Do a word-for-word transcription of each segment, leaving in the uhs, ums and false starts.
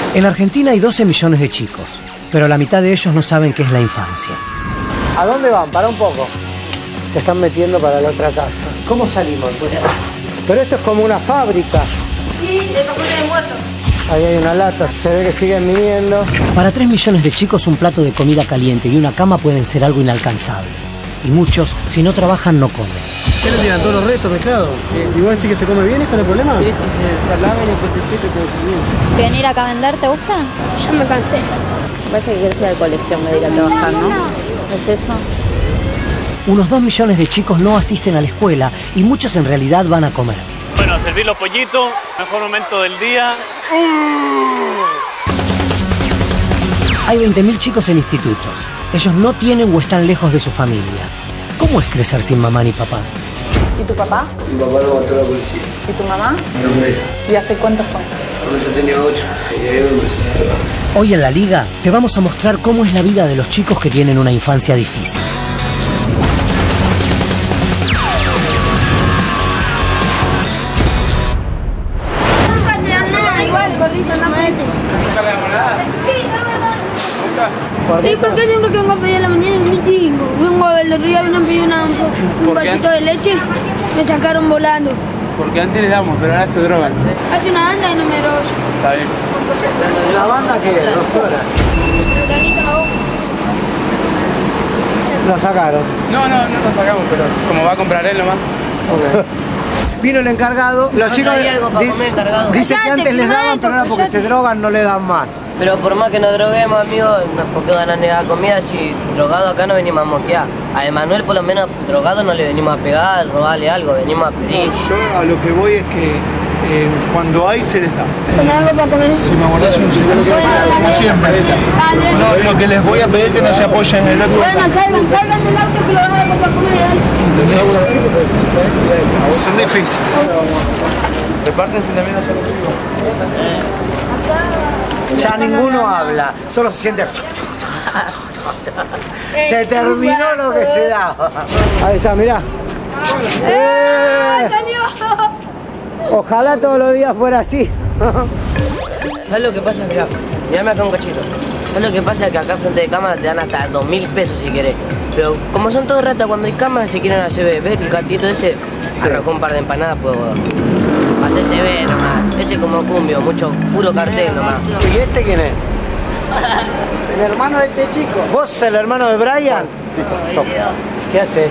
En Argentina hay doce millones de chicos, pero la mitad de ellos no saben qué es la infancia. ¿A dónde van? Para un poco. Se están metiendo para la otra casa. ¿Cómo salimos? Pues, pero esto es como una fábrica. Sí, de cajuelas de muertos. Ahí hay una lata, se ve que siguen viniendo. Para tres millones de chicos un plato de comida caliente y una cama pueden ser algo inalcanzable. Y muchos, si no trabajan, no comen. ¿Qué le tiran todos los restos, pescado? Sí. ¿Y vos decís que se come bien? ¿Esto no es problema? Sí, sí, se lavan y después se seca todo bien. ¿Venir acá a vender te gusta? Ya me cansé. Parece que quieres ir al colegio en vez de ir a trabajar, ¿no? ¿Es eso? Unos dos millones de chicos no asisten a la escuela y muchos en realidad van a comer. Bueno, a servir los pollitos, mejor momento del día. Hay veinte mil chicos en institutos. Ellos no tienen o están lejos de su familia. ¿Cómo es crecer sin mamá ni papá? ¿Y tu papá? Mi papá lo mató a la policía. ¿Y tu mamá? Dos meses. ¿Y hace cuánto fue? Cuando yo tenía ocho, y ahí me empecé a drogar. Hoy en La Liga te vamos a mostrar cómo es la vida de los chicos que tienen una infancia difícil. ¿Y por qué siempre que vengo a pedir a la mañana es muy tingo? Vengo a ver, el otro día me han pedido una, un vasito de leche, me sacaron volando. Porque antes le damos, pero ahora se drogan. Hace una banda y no me drogo. Está bien. ¿La banda qué? ¿Dos horas? Lo sacaron. No, no, no lo sacamos, pero como va a comprar él nomás. Okay. Vino el encargado, los chicos algo para comer encargado. dicen que antes les daban, pero ahora porque se drogan no le dan más. Pero por más que nos droguemos, amigos, ¿por qué van a negar comida si drogado acá no venimos a moquear? A Emanuel, por lo menos, drogado no le venimos a pegar, robarle algo, venimos a pedir. Yo a lo que voy es que eh, cuando hay se les da. ¿Con algo para comer? Si me guardás un segundo, como siempre. No, lo que les voy a pedir es que no se apoyen en el otro. Bueno, salgan, salgan del auto que lo van a comprar para comer. Son difíciles. Repártense también allá conmigo. Ya ninguno habla, solo se siente... Se terminó lo que se daba. Ahí está, mirá. ¡Eh! Ojalá todos los días fuera así. ¿Sabes lo que pasa? Mirá, mirame acá un cachito. ¿Sabes lo que pasa? Que acá frente de cámara te dan hasta dos mil pesos si querés. Pero como son todos ratas, cuando hay cámaras se quieren hacer bebé, que el gatito ese arrancó un par de empanadas, pues hacerse ve nomás. Ese como cumbio, mucho puro cartel nomás. ¿Y este quién es? El hermano de este chico. ¿Vos sos el hermano de Brian? ¿Qué haces?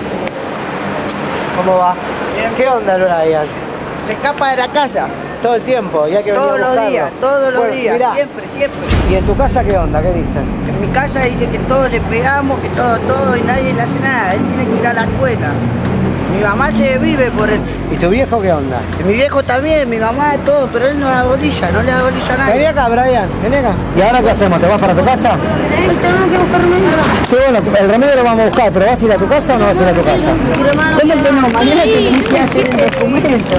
¿Cómo va? ¿Qué onda, Brian? Se escapa de la casa. Todo el tiempo, ya que venía a Todos los buscarlo. días, todos los Bueno, días, mirá. siempre, siempre. ¿Y en tu casa qué onda? ¿Qué dicen? En mi casa dice que todos le pegamos, que todo, todo, y nadie le hace nada. Él tiene que ir a la escuela. Mi mamá se vive por él. ¿Y tu viejo qué onda? Y mi viejo también, mi mamá, todo, pero él no da bolilla, no le da bolilla a Vení nadie. acá, Brian, vení acá. ¿Y ahora qué hacemos? ¿Te vas para tu casa? Tenemos que buscar remedio. Sí, bueno, el remedio lo vamos a buscar, pero ¿vas a ir a tu casa o no vas a ir a tu casa? ¿Dónde tenemos? Mañana tenemos que hacer el documento.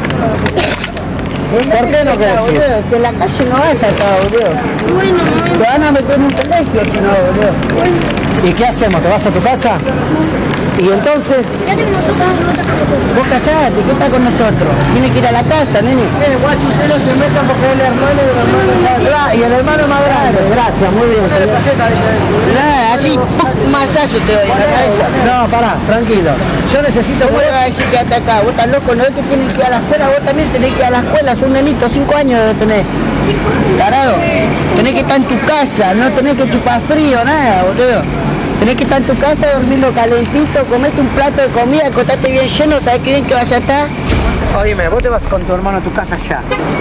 ¿Por qué no querés ir? Boludo, que en la calle no vas acá, boludo. Bueno, Te van a meter en un colegio si no, boludo. ¿Y qué hacemos? ¿Te vas a tu casa? ¿Y entonces? quédate con nosotros, no te con nosotros. Vos callate, ¿qué está con nosotros? Tiene que ir a la casa, nene. Eh, guacho, usted no se metan porque es el hermano y el hermano es atrás. Y el hermano más grande. Gracias, muy bien. Nada, así, ¡pum! Masazo te doy en la cabeza. No, pará, tranquilo. Yo necesito... ¿Cómo le vas a decir que hasta acá? Vos estás loco, ¿no ves que tienes que ir a la escuela? Vos también tenés que ir a la escuela, sos un nenito, cinco años debe tener. Tarado, tenés que estar en tu casa, no tenés que chupar frío, nada, boludo. Tenés que estar en tu casa durmiendo calentito, comete un plato de comida, acostate bien lleno, ¿sabés qué bien que vas a estar? Oíme, vos te vas con tu hermano a tu casa ya.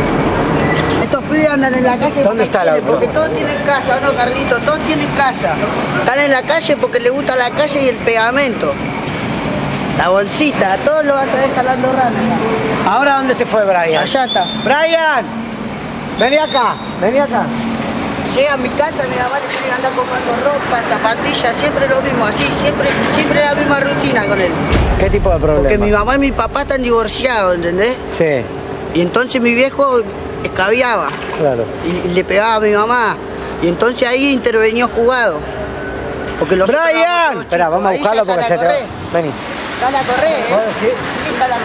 Estos pibes andan en la calle. ¿Dónde porque está el quieren, auto? Porque todos tienen casa, ¿no, Carlito? Todos tienen casa. Están en la calle porque les gusta la calle y el pegamento. La bolsita, todos lo vas a ver jalando ranas. ¿Ahora dónde se fue Brian? Allá está. ¡Brian! Vení acá, vení acá. Llega a mi casa, mi mamá le tiene que andar comprando ropa, zapatillas, siempre lo mismo, así, siempre, siempre la misma rutina con él. ¿Qué tipo de problema? Porque mi mamá y mi papá están divorciados, ¿entendés? Sí, Y entonces mi viejo escabiaba claro. y, y le pegaba a mi mamá. Y entonces ahí intervenió jugado. Porque los otros éramos ¡Brian! todos Espera, chicos. vamos a Ahí buscarlo ya porque sale se a te va. correr. Vení. Sale a correr, ¿eh? Sí. Sí, sale a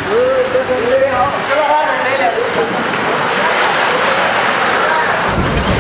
correr.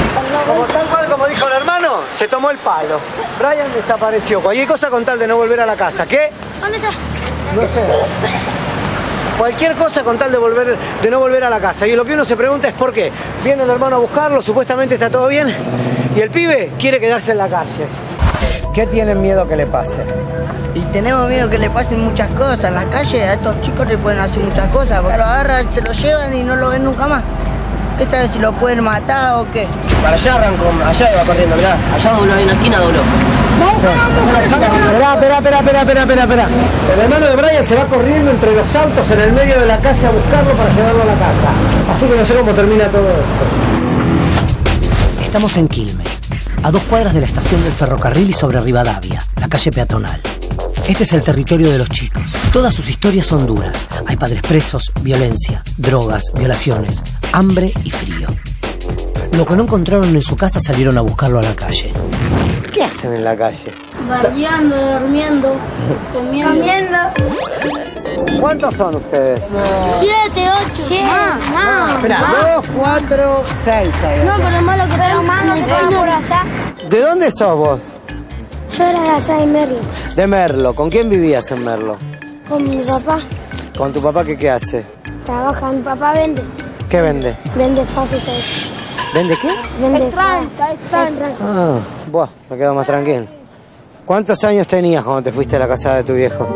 Como tal cual como dijo el hermano, se tomó el palo. Brian desapareció. Cualquier cosa con tal de no volver a la casa. ¿Qué? ¿Dónde está? No sé. Cualquier cosa con tal de, volver, de no volver a la casa. Y lo que uno se pregunta es por qué. Viene el hermano a buscarlo, supuestamente está todo bien, y el pibe quiere quedarse en la calle. ¿Qué tienen miedo que le pase? Y tenemos miedo que le pasen muchas cosas. En la calle a estos chicos le pueden hacer muchas cosas. Porque lo agarran, se lo llevan y no lo ven nunca más. ¿Qué sabe si lo pueden matar o qué? Para allá arrancó, allá va corriendo, mirá. Allá dobló, ahí en la esquina dobló. Espera, espera, espera, espera, espera, espera, espera. El hermano de Brian se va corriendo entre los autos en el medio de la calle a buscarlo para llevarlo a la casa. Así que no sé cómo termina todo esto. Estamos en Quilmes, a dos cuadras de la estación del ferrocarril y sobre Rivadavia, la calle peatonal. Este es el territorio de los chicos. Todas sus historias son duras. Hay padres presos, violencia, drogas, violaciones, hambre y frío. Lo que no encontraron en su casa salieron a buscarlo a la calle. ¿Qué hacen en la calle? Bardeando, durmiendo, comiendo. Comiendo. ¿Cuántos son ustedes? Siete, ocho. Siete. No, espera, dos, cuatro, seis. No, pero malo que tengo mano que tengo por allá. ¿De dónde sos vos? Yo era de allá de Merlo. De Merlo. ¿Con quién vivías en Merlo? Con mi papá. ¿Con tu papá qué, qué hace? Trabaja, mi papá vende. ¿Qué vende? Vende fábrica. ¿Vende qué? Vende tranza, es tranza. Ah, buah, me quedo más tranquilo. ¿Cuántos años tenías cuando te fuiste a la casa de tu viejo?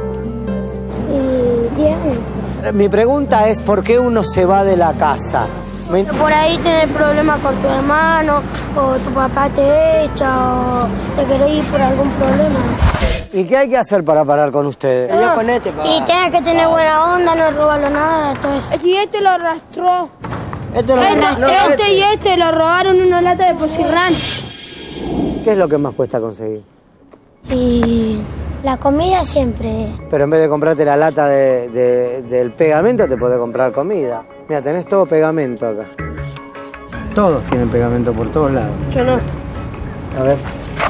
Y diez años. Mi pregunta es, ¿por qué uno se va de la casa? Me... Por ahí tenés problemas con tu hermano, o tu papá te echa, o te querés ir por algún problema. ¿Y qué hay que hacer para parar con ustedes? No, con este, y tienes que tener buena onda, no robarlo nada, todo eso. Y este lo arrastró. Este, lo Este, arrastró. este y este lo robaron una lata de Pocirrán. ¿Qué es lo que más cuesta conseguir? Y la comida siempre. Pero en vez de comprarte la lata de, de, del pegamento, te podés comprar comida. Mira, tenés todo pegamento acá. Todos tienen pegamento por todos lados. Yo no. A ver.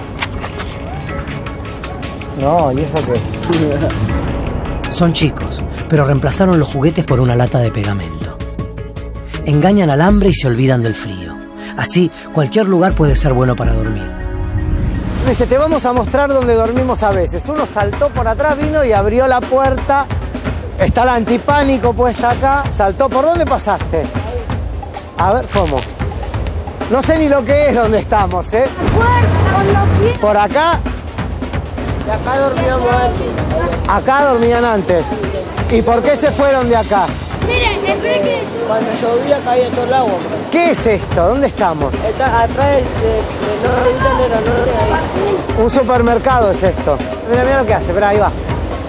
No, ¿y eso qué? Son chicos, pero reemplazaron los juguetes por una lata de pegamento. Engañan al hambre y se olvidan del frío. Así, cualquier lugar puede ser bueno para dormir. Dice, te vamos a mostrar dónde dormimos a veces. Uno saltó por atrás, vino y abrió la puerta. Está la antipánico puesta acá. Saltó. ¿Por dónde pasaste? A ver, ¿cómo? No sé ni lo que es donde estamos, ¿eh? Por acá. Y acá dormíamos antes. Acá dormían antes. ¿Y por qué se fueron de acá? Miren, esperen que... Cuando llovía caía todo el agua. ¿Qué es esto? ¿Dónde estamos? Está atrás de, de, de no, no, no, no, Un supermercado es esto. Mira, mira lo que hace. Espera, ahí va.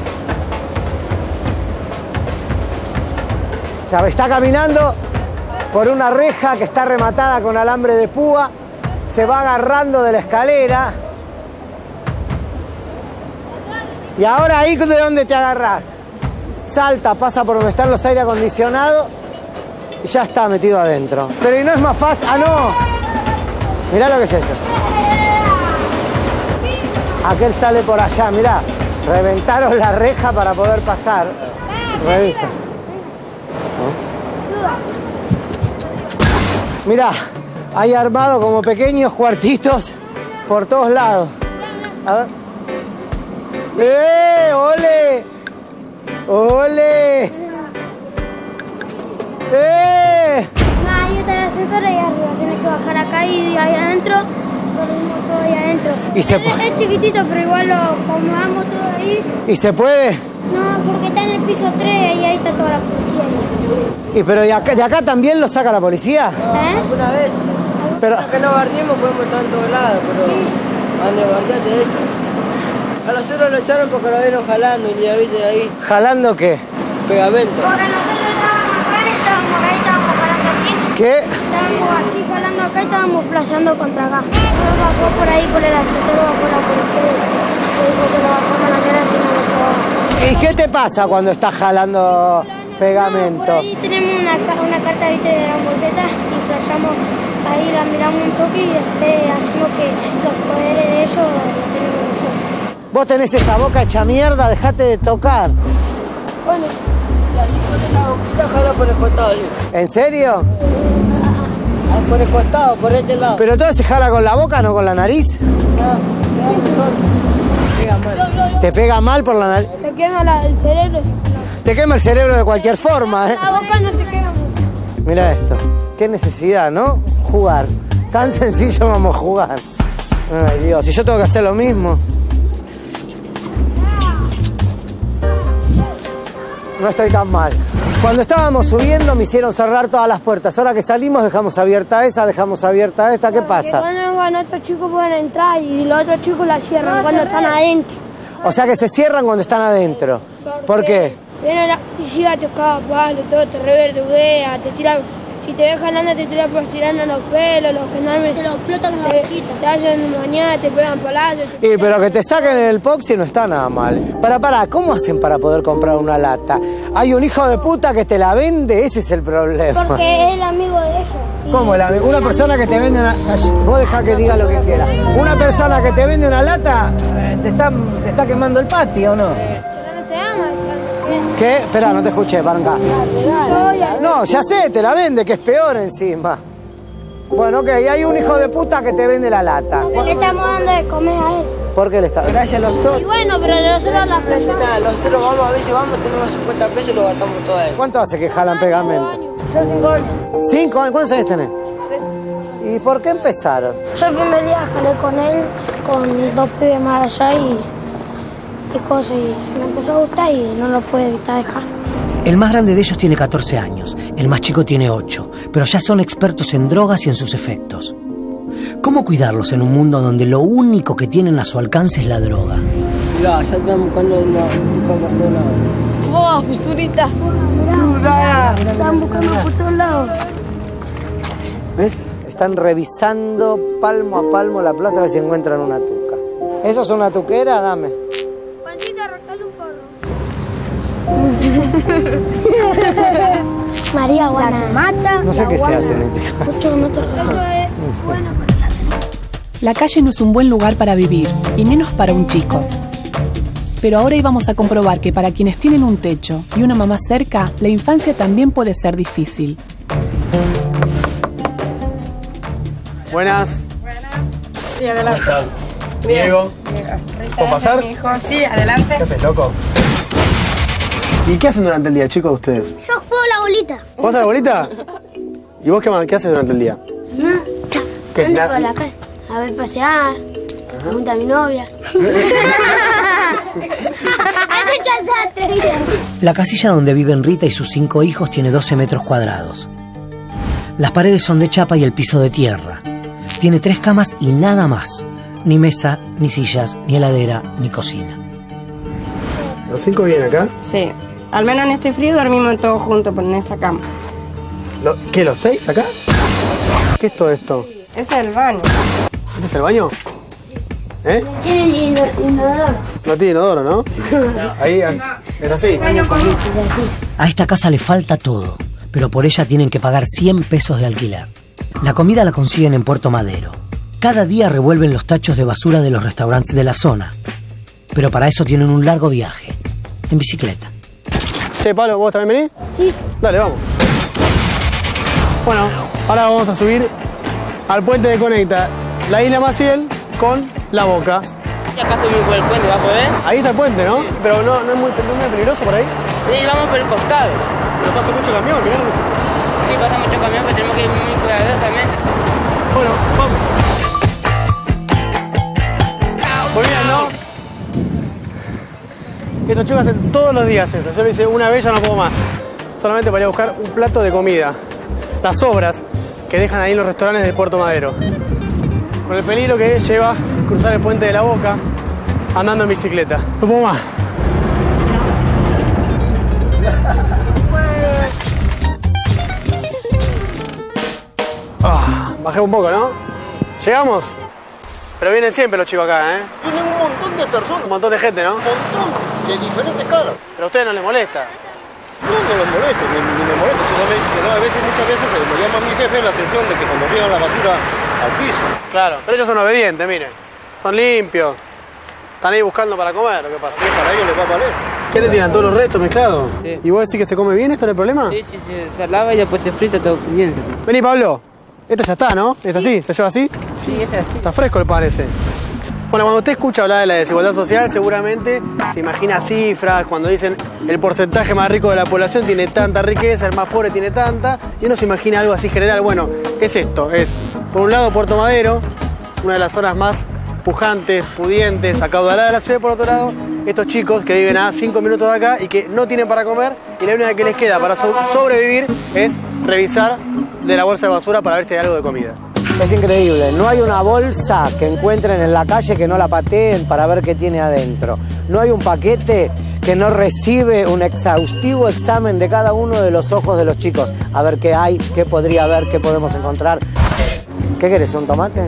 O sea, está caminando por una reja que está rematada con alambre de púa. Se va agarrando de la escalera. Y ahora ahí, ¿de dónde te agarrás? Salta, pasa por donde están los aire acondicionados y ya está metido adentro. Pero ¿y no es más fácil? ¡Ah, no! Mirá lo que es esto. Aquel sale por allá, mirá. Reventaron la reja para poder pasar. Revisa. ¿No? Mirá, hay armado como pequeños cuartitos por todos lados. A ver. ¡Eh! ¡Ole! ¡Ole! ¡Eh! No, ahí está el ascensor ahí arriba. Tienes que bajar acá y ahí adentro. Dormimos todo ahí adentro. ¿Y se es, es chiquitito, pero igual lo acomodamos todo ahí. ¿Y se puede? No, porque está en el piso tres y ahí está toda la policía. Ahí. ¿Y pero de acá, de acá también lo saca la policía? ¿Eh? Alguna vez. Pero... Que no barriemos podemos estar en todos lados, pero cuando bardear te echan. A nosotros lo echaron porque lo vieron jalando y ya viste ahí. ¿Jalando qué? Pegamento. Porque nosotros estábamos acá y estábamos ahí, estábamos jalando así. ¿Qué? Estábamos así jalando acá y estábamos flasheando contra acá. Pero bajó por ahí por el ascensor, bajó la policía y dijo que lo vayamos a la cara si no lo llevaba. ¿Y qué te pasa cuando estás jalando pegamento? No, por ahí tenemos una, una carta ¿viste? De la bolseta y flashamos ahí, la miramos un toque y después hacemos que los poderes de ellos los tenemos nosotros. Vos tenés esa boca hecha mierda, dejate de tocar. Bueno. Y así con esa boquita jala por el costado. ¿Sí? ¿En serio? Ahí por el costado, por este lado. Pero todo se jala con la boca, no con la nariz. No, pega mal. ¿Te pega mal por la nariz? Te quema la, el cerebro. Te quema el cerebro de cualquier forma, ¿eh? La boca no te quema mucho. Mira esto. Qué necesidad, ¿no? Jugar. Tan sencillo vamos a jugar. Ay, Dios. Si yo tengo que hacer lo mismo. No estoy tan mal. Cuando estábamos subiendo me hicieron cerrar todas las puertas. Ahora que salimos dejamos abierta esa, dejamos abierta esta. ¿Qué pasa? Cuando vengan otros chicos pueden entrar y los otros chicos la cierran cuando están adentro. O sea que se cierran cuando están adentro. ¿Por qué? Viene la policía, te caga palo, todo, te reverduguea, te tira... Si te ves jalando te tira por tirando los pelos, los gendarmes te los explotan con la hojita. Te hacen mañana, te pegan palazos. Y pero que te saquen el poxi no está nada mal. Para, para, ¿cómo hacen para poder comprar una lata? Hay un hijo de puta que te la vende, ese es el problema. Porque es el amigo de ellos. ¿Cómo? La, una persona que te vende una... Vos dejá que diga lo que quiera. Una persona que te vende una lata, eh, te, está, te está quemando el patio, ¿o no? Pero no te ama. ¿Qué? Espera, no te escuché, para acá. No, ya sé, te la vende, que es peor encima. Bueno, ok, hay un hijo de puta que te vende la lata. Porque le estamos dando de comer a él. ¿Por qué le está? Gracias a los otros. Y bueno, pero nosotros la playa. Nada, nosotros vamos, a veces vamos, tenemos cincuenta pesos y lo gastamos todo ahí. ¿Cuánto hace que jalan pegamento? Yo cinco años. ¿Cinco años? ¿Cuántos años tenés? ¿Y por qué empezaron? Yo el primer día jalé con él, con dos pibes más allá y, y cosas. Y me empezó a gustar y no lo pude evitar dejar. El más grande de ellos tiene catorce años, el más chico tiene ocho, pero ya son expertos en drogas y en sus efectos. ¿Cómo cuidarlos en un mundo donde lo único que tienen a su alcance es la droga? Mirá, ya están buscando una tipo por todos lados. ¡Oh, fisuritas! Mirá, están buscando por todos lados. ¿Ves? Están revisando palmo a palmo la plaza a ver si encuentran una tuca. ¿Eso es una tuquera? Dame. Juancita, arrancale un porro. María Guana. Mata. No sé qué se hace en este caso. La calle no es un buen lugar para vivir, y menos para un chico. Pero ahora íbamos a comprobar que para quienes tienen un techo y una mamá cerca, la infancia también puede ser difícil. Buenas. Buenas. Sí, adelante. ¿Cómo estás? Diego. ¿Puedo pasar? Mi hijo. Sí, adelante. ¿Qué haces, loco? ¿Y qué hacen durante el día, chicos, ustedes? Yo juego la bolita. ¿Vos a la bolita? ¿Y vos qué, más, qué haces durante el día? ¿Qué? Ando Na- por la calle. A ver pasear. Pregunta a mi novia. La casilla donde viven Rita y sus cinco hijos tiene doce metros cuadrados. Las paredes son de chapa y el piso de tierra. Tiene tres camas y nada más. Ni mesa, ni sillas, ni heladera, ni cocina. ¿Los cinco vienen acá? Sí. Al menos en este frío dormimos todos juntos en esta cama. ¿Lo- ¿Qué, los seis acá? ¿Qué es todo esto? Ese es el baño. ¿Este es el baño? ¿Eh? Tiene inodoro. No tiene inodoro, ¿no? Ahí, es así. A esta casa le falta todo, pero por ella tienen que pagar cien pesos de alquiler. La comida la consiguen en Puerto Madero. Cada día revuelven los tachos de basura de los restaurantes de la zona. Pero para eso tienen un largo viaje, en bicicleta. Che, Pablo, ¿vos también venís? Sí. Dale, vamos. Bueno, ahora vamos a subir al puente que conecta la isla Maciel con La Boca. Acá subimos por el puente, ¿va a poder? Ahí está el puente, ¿no? Pero no, no, es, muy, no es muy peligroso por ahí. Sí, vamos por el costado. Pero pasa mucho camión, mirá lo que se... Sí, pasa mucho camión, pero tenemos que ir muy cuidadosamente. Bueno, vamos. Muy bien, ¿no? Estos chicos hacen todos los días eso. Yo le hice una vez, ya no puedo más. Solamente para ir a buscar un plato de comida. Las sobras que dejan ahí en los restaurantes de Puerto Madero. Con el peligro que lleva cruzar el puente de La Boca andando en bicicleta. No puedo más. Ah, bajé un poco, ¿no? ¿Llegamos? Pero vienen siempre los chicos acá, ¿eh? Vienen un montón de personas. Un montón de gente, ¿no? Un montón de diferentes caras. Pero a ustedes no les molesta. No, no les molesta, ni, ni me molesta. Solamente que no, a veces, muchas veces eh, me llama a mi jefe la atención de que cuando tiran la basura al piso. Claro, pero ellos son obedientes, miren. Son limpios. Están ahí buscando para comer, lo que pasa. Sí, para ellos les va a valer. ¿Qué le tiran todos los restos mezclados? Sí. ¿Y vos decís que se come bien? ¿Esto no es el problema? Sí, sí, sí, se lava y después se frita todo bien. Vení, Pablo. Este ya está, ¿no? ¿Es así? ¿Se lleva así? Sí, este es así. Está fresco el pan ese. Bueno, cuando usted escucha hablar de la desigualdad social, seguramente se imagina cifras, cuando dicen el porcentaje más rico de la población tiene tanta riqueza, el más pobre tiene tanta, y uno se imagina algo así general. Bueno, es esto, es, por un lado, Puerto Madero, una de las zonas más pujantes, pudientes, acaudaladas de la ciudad, y por otro lado, estos chicos que viven a cinco minutos de acá y que no tienen para comer, y la única que les queda para so- sobrevivir es revisar de la bolsa de basura para ver si hay algo de comida. Es increíble, no hay una bolsa que encuentren en la calle que no la pateen para ver qué tiene adentro. No hay un paquete que no recibe un exhaustivo examen de cada uno de los ojos de los chicos. A ver qué hay, qué podría haber, qué podemos encontrar. ¿Qué querés, un tomate?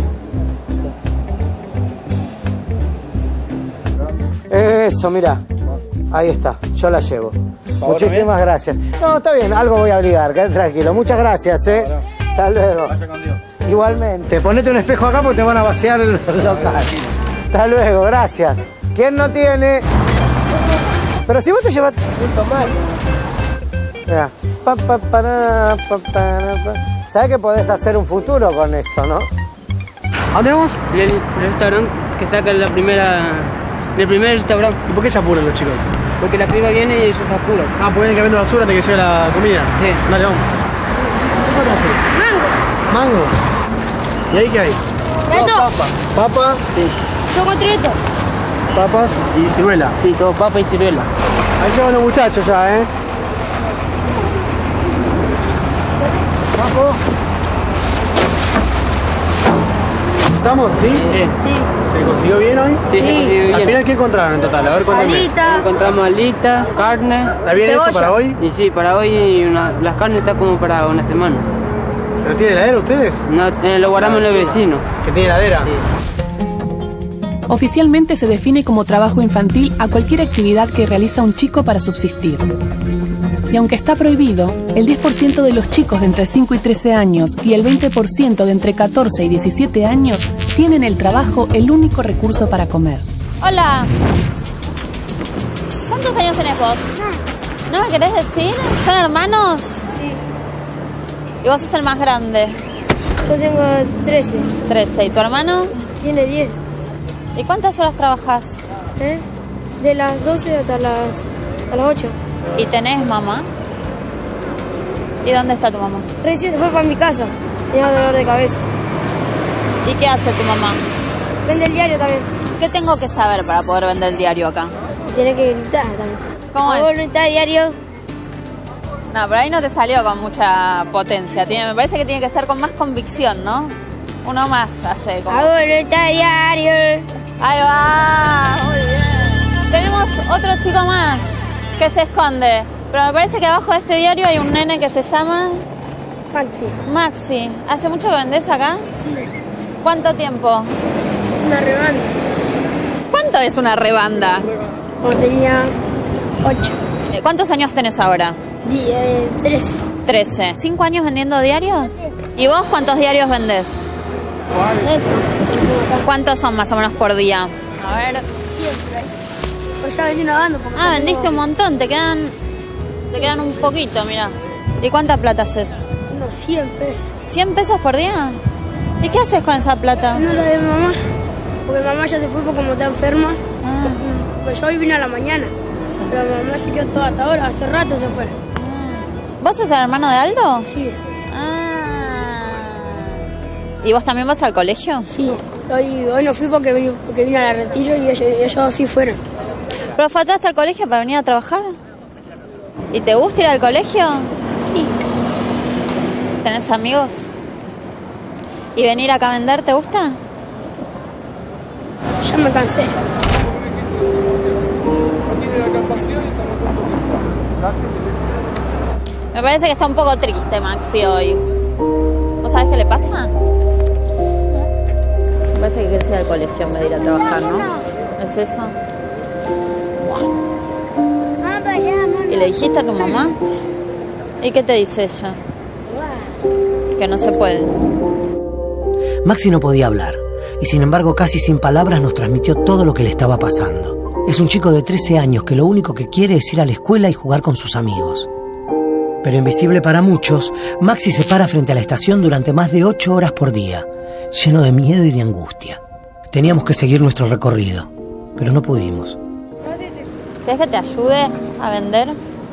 Eso, mira, ahí está, yo la llevo. Muchísimas gracias. No, está bien, algo voy a obligar, quédate tranquilo. Muchas gracias, ¿eh? Hasta luego. Igualmente, ponete un espejo acá porque te van a vaciar el local. Hasta luego, gracias. ¿Quién no tiene? Pero si vos te llevas un tomate. Mira. Pa, pa, para, pa, para, pa. ¿Sabés que podés hacer un futuro con eso, no? ¿A dónde vamos? El, el restaurante que saca la primera, el primer restaurante. ¿Y por qué se apuran los chicos? Porque la piba viene y ellos se apuran. Ah, porque vienen cambiando basura antes que llegue la comida. Sí. Dale, vamos. Mangos. Mangos. ¿Y ahí qué hay? Esto. Papa. Papa, Sí. Chocotrito. papas y ciruela. Sí, todo papa y ciruela. Ahí llevan los muchachos ya, ¿eh? Papo. ¿Estamos? ¿Sí? Sí. Sí. ¿Se consiguió bien hoy? Sí, se consiguió bien. Al final, ¿qué encontraron en total? A ver, cuéntame. Alita. Encontramos alita, carne. ¿Está bien Cebolla. eso para hoy? Y sí, para hoy y una, las carnes está como para una semana. ¿Pero tiene heladera ustedes? No, eh, lo guardamos en el vecino. ¿Que tiene heladera? Sí. Oficialmente se define como trabajo infantil a cualquier actividad que realiza un chico para subsistir. Y aunque está prohibido, el diez por ciento de los chicos de entre cinco y trece años y el veinte por ciento de entre catorce y diecisiete años tienen el trabajo el único recurso para comer. Hola. ¿Cuántos años tenés vos? ¿No me querés decir? ¿Son hermanos? Sí. ¿Y vos sos el más grande? Yo tengo trece. trece. ¿Y tu hermano? Tiene diez. ¿Y cuántas horas trabajás? ¿Eh? De las doce hasta las, a las ocho. ¿Y tenés mamá? ¿Y dónde está tu mamá? Recién se fue para mi casa. Tenía dolor de cabeza. ¿Y qué hace tu mamá? Vende el diario también. ¿Qué tengo que saber para poder vender el diario acá? Tiene que gritar también. ¿Cómo es? ¿Vos gritar diario? No, pero ahí no te salió con mucha potencia. Tiene, me parece que tiene que ser con más convicción, ¿no? Uno más hace como... A voluntad diario. Ahí va, muy bien. Tenemos otro chico más que se esconde. Pero me parece que abajo de este diario hay un nene que se llama... Maxi. Maxi. ¿Hace mucho que vendés acá? Sí. ¿Cuánto tiempo? Una rebanda. ¿Cuánto es una rebanda? Cuando tenía ocho. Eh, ¿Cuántos años tenés ahora? Die, trece. Trece. ¿Cinco años vendiendo diarios? ¿Y vos cuántos diarios vendés? ¿Cuántos son más o menos por día? A ver. Siempre. Pues ya vendí una banda. Ah, vendiste un montón. Te quedan, te quedan un poquito, mirá. ¿Y cuánta plata haces? Unos cien pesos. ¿cien pesos por día? ¿Y qué haces con esa plata? No la de mamá. Porque mamá ya se fue porque como está enferma. Ah. Pues yo hoy vine a la mañana. Sí. Pero mamá se quedó toda hasta ahora. Hace rato se fue. ¿Vos sos el hermano de Aldo? Sí. Ah. ¿Y vos también vas al colegio? Sí. Hoy, hoy no fui porque vine, porque vine a la retiro y ellos, ellos sí fueron. ¿Pero faltaste al colegio para venir a trabajar? ¿Y te gusta ir al colegio? Sí. ¿Tenés amigos? ¿Y venir acá a vender te gusta? Ya me cansé. Me parece que está un poco triste Maxi hoy. ¿Vos sabés qué le pasa? Me parece que quiere ir al colegio en vez de ir a trabajar, ¿no? ¿Es eso? ¿Y le dijiste a tu mamá? ¿Y qué te dice ella? Que no se puede. Maxi no podía hablar, y sin embargo casi sin palabras nos transmitió todo lo que le estaba pasando. Es un chico de trece años que lo único que quiere es ir a la escuela y jugar con sus amigos. Pero invisible para muchos, Maxi se para frente a la estación durante más de ocho horas por día, lleno de miedo y de angustia. Teníamos que seguir nuestro recorrido, pero no pudimos. ¿Quieres que te ayude a vender?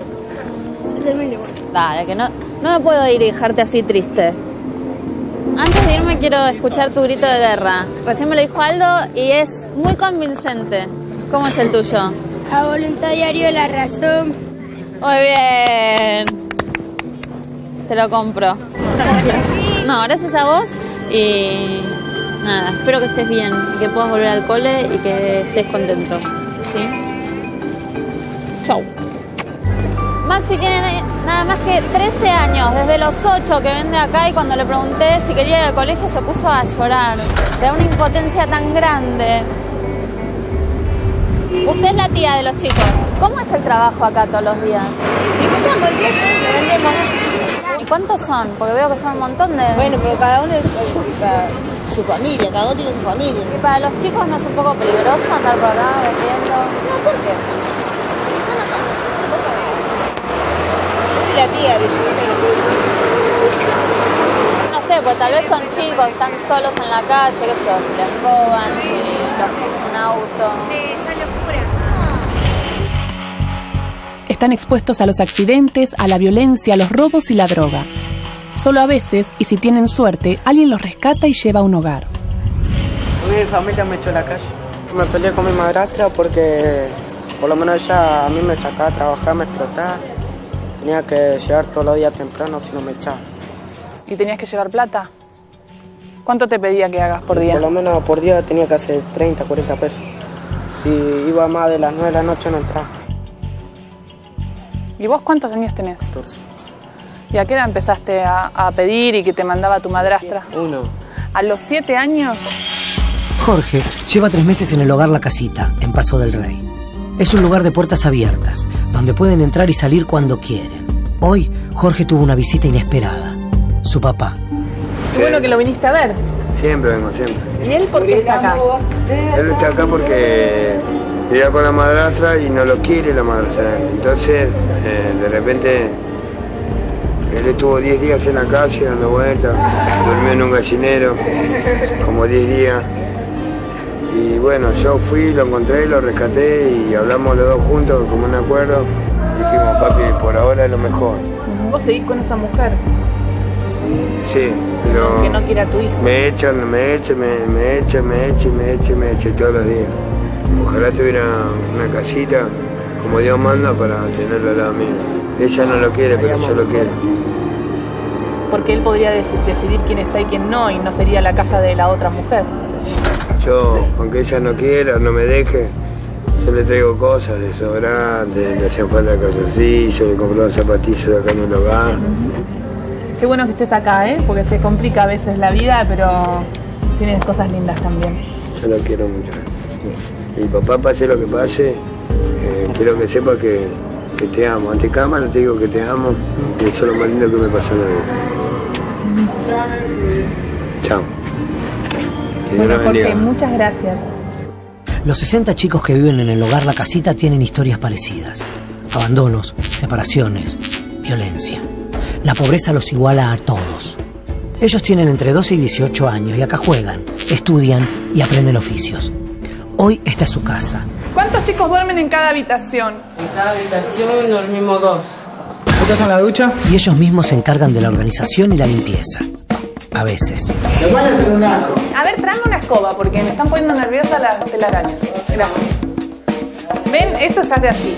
Dale, que no, no me puedo ir y dejarte así triste. Antes de irme quiero escuchar tu grito de guerra. Recién me lo dijo Aldo y es muy convincente. ¿Cómo es el tuyo? A voluntad diario la razón. Muy bien. Te lo compro. No, gracias a vos y nada, espero que estés bien, que puedas volver al cole y que estés contento. ¿Sí? Chau. Maxi tiene nada más que trece años, desde los ocho que vende acá, y cuando le pregunté si quería ir al colegio se puso a llorar. Le da una impotencia tan grande. Usted es la tía de los chicos. ¿Cómo es el trabajo acá todos los días? ¿Y cuántos son? Porque veo que son un montón de... Bueno, pero cada uno es cada, su familia, cada uno tiene su familia. ¿Y para los chicos no es un poco peligroso andar por acá vendiendo? No, ¿por qué? Están acá. Es la tía de ellos. No sé, pues tal vez son chicos, están solos en la calle, qué sé yo, si les roban, si los puso un auto. Esa locura. Están expuestos a los accidentes, a la violencia, a los robos y la droga. Solo a veces, y si tienen suerte, alguien los rescata y lleva a un hogar. Mi familia me echó a la calle. Me peleé con mi madrastra porque por lo menos ella a mí me sacaba a trabajar, me explotaba. Tenía que llegar todos los días temprano, si no me echaba. ¿Y tenías que llevar plata? ¿Cuánto te pedía que hagas por día? Por lo menos por día tenía que hacer treinta, cuarenta pesos. Si iba más de las nueve de la noche no entraba. ¿Y vos cuántos años tenés? catorce. ¿Y a qué edad empezaste a, a pedir y que te mandaba tu madrastra? Uno. ¿A los siete años? Jorge lleva tres meses en el hogar La Casita, en Paso del Rey. Es un lugar de puertas abiertas, donde pueden entrar y salir cuando quieren. Hoy, Jorge tuvo una visita inesperada. Su papá. Qué bueno que lo viniste a ver. Siempre vengo, siempre. ¿Y él por qué está acá? Él está acá porque llega con la madrastra y no lo quiere la madrastra. Entonces, eh, de repente, él estuvo diez días en la calle dando vueltas, durmió en un gallinero, como diez días. Y bueno, yo fui, lo encontré, lo rescaté y hablamos los dos juntos como un acuerdo. Y dijimos, papi, por ahora es lo mejor. ¿Vos seguís con esa mujer? Sí, pero... Que no quiere a tu hijo. Me echan, me echan, me, me echan, me echan, me echan, me echan todos los días. Ojalá tuviera una casita, como Dios manda, para tenerlo al lado mío. Ella no lo quiere, pero yo lo quiero. Porque él podría dec- decidir quién está y quién no, y no sería la casa de la otra mujer. Yo, aunque ella no quiera, no me deje, yo le traigo cosas, desodorantes, le hacen falta calzoncillos, le compro los zapatillos acá en el hogar. Qué bueno que estés acá, ¿eh? Porque se complica a veces la vida, pero tienes cosas lindas también. Yo lo quiero mucho. Y papá, pase lo que pase, eh, quiero que sepa que, que te amo. Ante cámara te digo que te amo, y eso es lo más lindo que me pasó en la vida. Chao. Que Dios Bueno, los bendiga. Jorge, muchas gracias. Los sesenta chicos que viven en el hogar La Casita tienen historias parecidas. Abandonos, separaciones, violencia. La pobreza los iguala a todos. Ellos tienen entre doce y dieciocho años y acá juegan, estudian y aprenden oficios. Hoy esta es su casa. ¿Cuántos chicos duermen en cada habitación? En cada habitación dormimos dos. ¿Estás en la ducha? Y ellos mismos se encargan de la organización y la limpieza. A veces. A ver, tráeme una escoba, porque me están poniendo nerviosa las telarañas. Gracias. Ven, esto se hace así.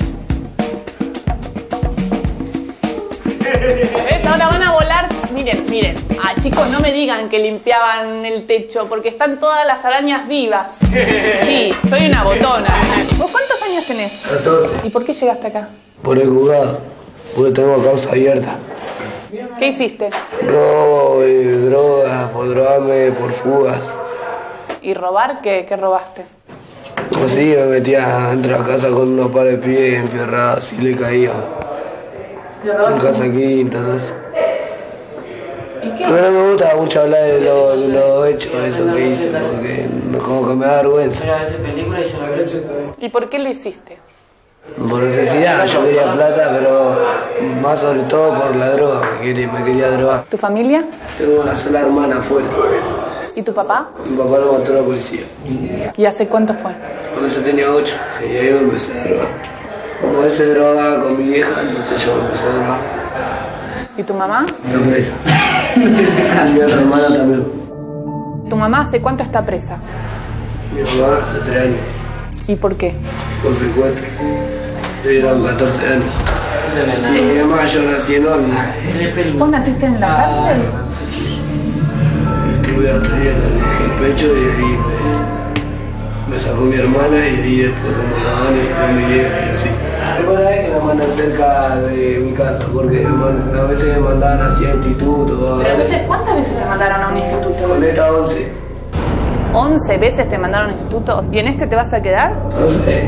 ¿Ves? Ahora van a volar. Miren, miren. Ah, chicos, no me digan que limpiaban el techo, porque están todas las arañas vivas. Sí, soy una botona. ¿Vos cuántos años tenés? catorce. ¿Y por qué llegaste acá? Por el juzgado, porque tengo causa abierta. ¿Qué hiciste? Robo, eh, drogas, por drogarme, por fugas. ¿Y robar? ¿Qué, qué robaste? Así me metía dentro de la casa con unos pares de pies enfierrados y le caía. En casa quinta, no sé. Pero no me gusta mucho hablar de lo, de lo hecho, de eso que hice, porque como que me da vergüenza. ¿Y por qué lo hiciste? Por necesidad, yo quería plata, pero más sobre todo por la droga, que quería- me quería drogar. ¿Tu familia? Tengo una sola hermana afuera. ¿Y tu papá? Mi papá lo mató la policía. ¿Y hace cuánto fue? Cuando yo tenía ocho, y ahí me empecé a drogar. Como él se drogaba con mi vieja, entonces yo me empecé a drogar. ¿Y tu mamá? Está presa. Mi otra hermana también. ¿Tu mamá hace cuánto está presa? Mi mamá hace tres años, ¿Y por qué? por secuestro. Yo era catorce años. Sí, mi mamá yo nací enorme. ¿Vos naciste en la cárcel? Estuve hasta ahí, le dejé el pecho y ahí me, me sacó mi hermana y ahí después como la van y sacó mi vieja y así. La primera vez que me mandan cerca de mi casa, porque me man- a veces me mandaban hacia instituto. Pero entonces, ¿cuántas veces te mandaron a un instituto? Con esta once. ¿once veces te mandaron a un instituto? ¿Y en este te vas a quedar? No sé.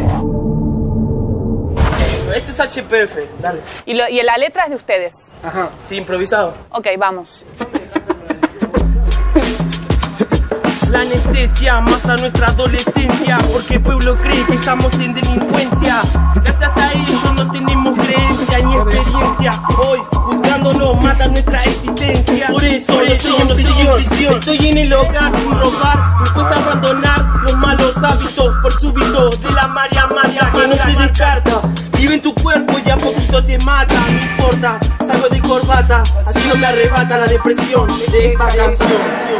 Este es H P F, dale. ¿Y, lo, y la letra es de ustedes? Ajá, sí, improvisado. Ok, vamos. La anestesia mata nuestra adolescencia, porque el pueblo cree que estamos en delincuencia. Gracias a ellos no tenemos creencia ni experiencia. Hoy, juzgándonos, mata nuestra existencia. Por eso, por eso no estoy en prisión. Estoy en el hogar sin robar. Me cuesta abandonar los malos hábitos por súbito de la María María que no se descarta. Vive en tu cuerpo y a poquito te mata. No importa, salgo de corbata. Así no me arrebata la depresión de esta canción.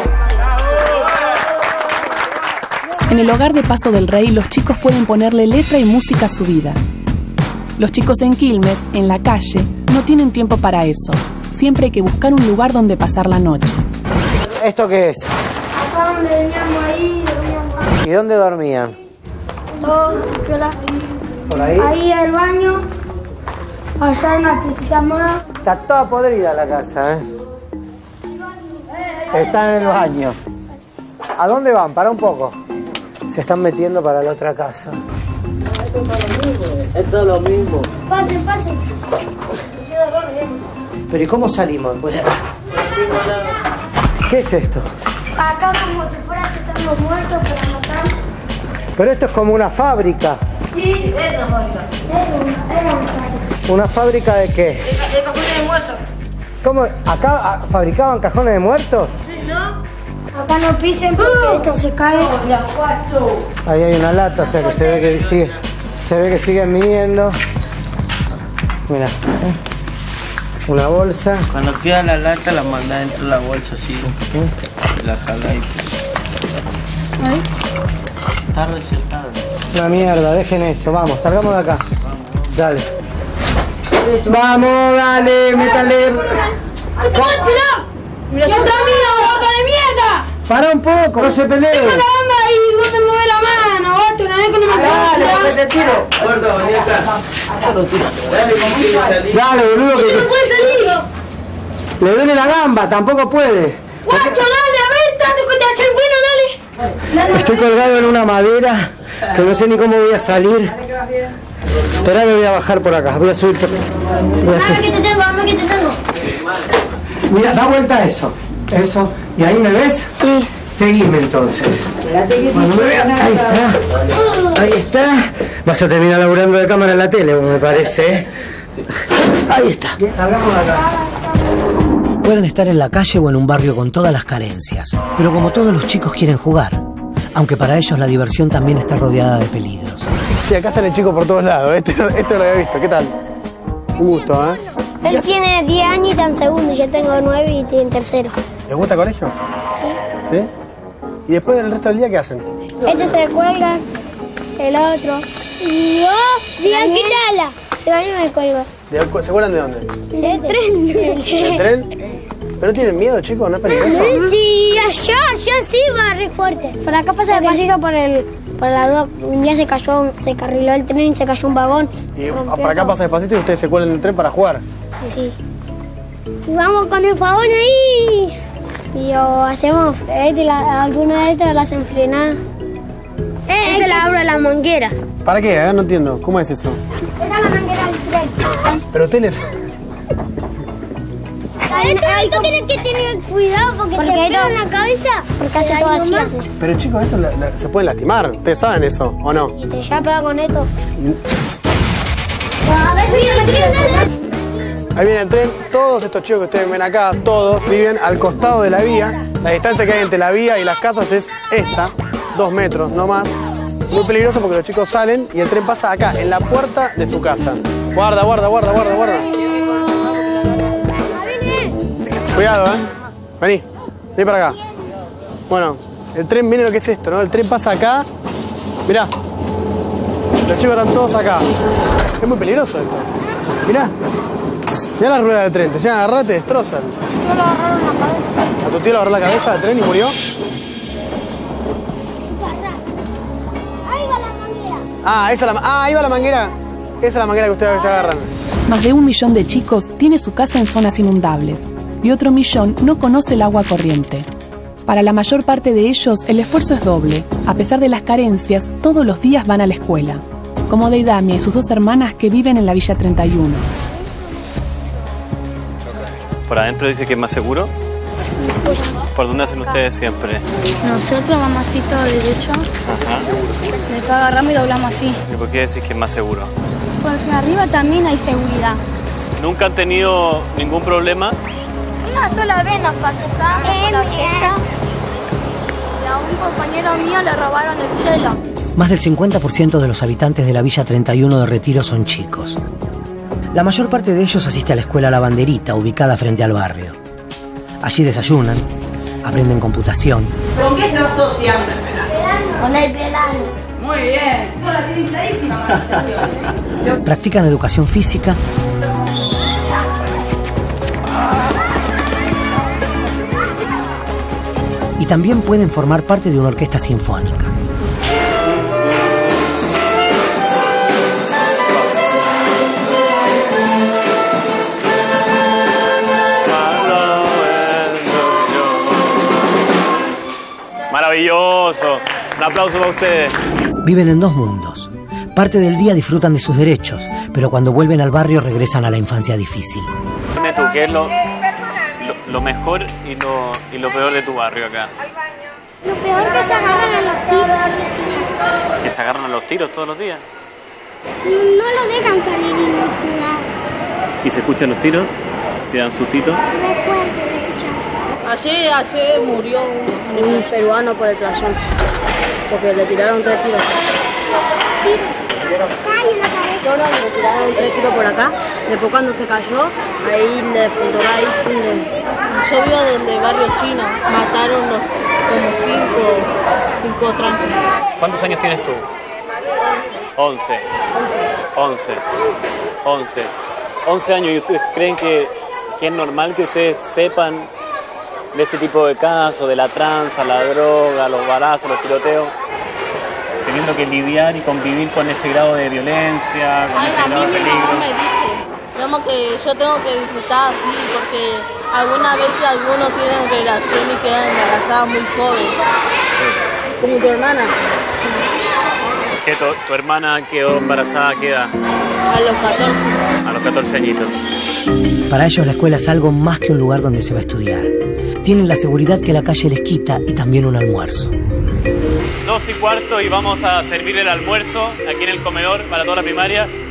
En el hogar de Paso del Rey, los chicos pueden ponerle letra y música a su vida. Los chicos en Quilmes, en la calle, no tienen tiempo para eso. Siempre hay que buscar un lugar donde pasar la noche. ¿Esto qué es? Acá donde veníamos ahí, dormíamos. ¿Y dónde dormían? Todo, piola. ¿Por ahí? Ahí el baño. Allá una piscina más. Está toda podrida la casa, ¿eh? Está en el baño. ¿A dónde van? Para un poco. Se están metiendo para la otra casa. Esto es lo mismo. Pasen, pasen. Pero ¿y cómo salimos? Pues, ¿qué es esto? Acá como si fuera que estamos muertos para matar. Pero esto es como una fábrica. Sí, es una fábrica. Es una, era una fábrica. ¿Una fábrica de qué? De, de cajones de muertos. ¿Cómo? ¿Acá ah, fabricaban cajones de muertos? Sí, ¿no? Acá no pisen porque esto se cae. Ahí hay una lata, o sea que se ve que sigue, se ve que siguen viniendo. Mira, ¿eh? Una bolsa. Cuando queda la lata la manda dentro de la bolsa así. ¿Eh? La jala y... Ahí. Está recetada. Una mierda, dejen eso, vamos, salgamos de acá. Dale. Vamos, dale, métale. ¡Ya está mío, boca de mierda! Para un poco, no se peleen. Tengo la gamba y vos me mueves la mano, otro, una vez que no me Dale, porque te tiro. Gordo, vení acá. Dale, ¿cómo quieres salir? Dale, boludo, que ¡No te... puede salir! le duele la gamba, tampoco puede. ¡Guacho, dale! A ver, tanto que te hacen bueno, dale. Estoy colgado en una madera que no sé ni cómo voy a salir. Esperá, me voy a bajar por acá, voy a subir por... voy a Dame subir. que te tengo, dame que te tengo. Mira, da vuelta a eso. Eso. ¿Y ahí me ves? Sí. Seguime entonces. Cuando me veas, ahí está. Ahí está. Vas a terminar laburando de cámara en la tele, me parece, ¿eh? Ahí está. Salgamos de acá. Pueden estar en la calle o en un barrio con todas las carencias, pero como todos los chicos quieren jugar, aunque para ellos la diversión también está rodeada de peligros. Sí, acá salen chicos por todos lados. Este, este lo había visto. ¿Qué tal? Un gusto, ¿eh? Él tiene diez años y está en segundo, yo tengo nueve y estoy en tercero. ¿Les gusta el colegio? Sí. ¿Sí? ¿Y después del resto del día qué hacen? Este se cuelga, el otro. Y yo, bien, quítala. Yo no me cuelgo. ¿De- ¿Se acuerdan de dónde? ¿El tren? ¿Del tren? ¿Pero tienen miedo, chicos? ¿No es peligroso? Sí, allá, allá sí va re fuerte. Por acá pasa despacito por el, por la doc. Un día se cayó, se carriló el tren y se cayó un vagón. Y para acá pasa despacito y ustedes se cuelan del tren para jugar. Sí. Y vamos con el vagón ahí. Y o hacemos, este, la, alguna de estas las enfrenadas. Eh, este la abro la manguera. ¿Para qué? Eh? No entiendo. ¿Cómo es eso? Esta es la manguera del tren. Pero ustedes... Esto tienes que tener cuidado porque, porque te pega en la cabeza. Porque hace todo así, así. Pero chicos, esto la- la- se pueden lastimar. ¿Ustedes saben eso o no? Y te ya pega con esto. Ahí viene el tren. Todos estos chicos que ustedes ven acá, todos viven al costado de la vía. La distancia que hay entre la vía y las casas es esta, dos metros, no más. Muy peligroso porque los chicos salen y el tren pasa acá, en la puerta de su casa. Guarda, guarda, guarda, guarda, guarda. Cuidado, ¿eh? Vení, vení para acá. Bueno, el tren, miren lo que es esto, ¿no? El tren pasa acá. Mirá. Los chicos están todos acá. Es muy peligroso esto. Mirá. Mirá la rueda del tren. Te llegan a agarrar, te destrozan. Yo lo agarraron la cabeza. ¿A tu tío le agarró la cabeza del tren y murió? Ahí va la manguera. Ah, esa es la, ah, ahí va la manguera. Esa es la manguera que ustedes se agarran. Más de un millón de chicos tiene su casa en zonas inundables y otro millón no conoce el agua corriente. Para la mayor parte de ellos el esfuerzo es doble. A pesar de las carencias, todos los días van a la escuela. Como Deidamia y sus dos hermanas que viven en la Villa treinta y uno. ¿Por adentro dice que es más seguro? ¿Por dónde hacen ustedes siempre? Nosotros vamos así todo derecho. Ajá. Después agarramos y doblamos así. ¿Y por qué decís que es más seguro? Porque arriba también hay seguridad. ¿Nunca han tenido ningún problema? Una sola vez nos pasó acá, con la fiesta. Y a un compañero mío le robaron el chelo. Más del cincuenta por ciento de los habitantes de la Villa treinta y uno de Retiro son chicos. La mayor parte de ellos asiste a la escuela La Banderita, ubicada frente al barrio. Allí desayunan, aprenden computación. ¿Con qué nos asocian? Con el pelado. Muy bien. No, la tienen clarísima. Practican educación física. Y también pueden formar parte de una orquesta sinfónica. Maravilloso. Un aplauso para ustedes. Viven en dos mundos. Parte del día disfrutan de sus derechos, pero cuando vuelven al barrio regresan a la infancia difícil. Dime tú, ¿qué es lo, lo, lo mejor y lo, y lo peor de tu barrio acá? Lo peor es que se agarran a los tiros. ¿Que se agarran a los tiros todos los días? No lo dejan salir y no jugar. ¿Y se escuchan los tiros? ¿Te dan sustito? Re fuerte se escucha. Ayer, ayer murió un, un peruano por el playón, porque le tiraron tres tiros. Ay, en la cabeza. No, no, le tiraron tres tiros por acá. Después cuando se cayó, ahí le puntó ahí. Yo vivo donde barrio chino, mataron los, como cinco, cinco tranques. ¿Cuántos años tienes tú? Once. Once. Once. Once años. ¿Y ustedes creen que, que es normal que ustedes sepan de este tipo de casos, de la tranza, la droga, los balazos, los tiroteos, teniendo que lidiar y convivir con ese grado de violencia, con Ay, ese a grado mí de mi peligro? mamá me dice, digamos que yo tengo que disfrutar así, porque algunas veces algunos tienen relación y quedan embarazadas muy jóvenes. Sí. Como tu hermana. ¿Qué, tu, tu hermana quedó embarazada a qué edad? A los catorce. A los catorce añitos. Para ellos la escuela es algo más que un lugar donde se va a estudiar. Tienen la seguridad que la calle les quita y también un almuerzo. Dos y cuarto y vamos a servir el almuerzo aquí en el comedor para toda la primaria.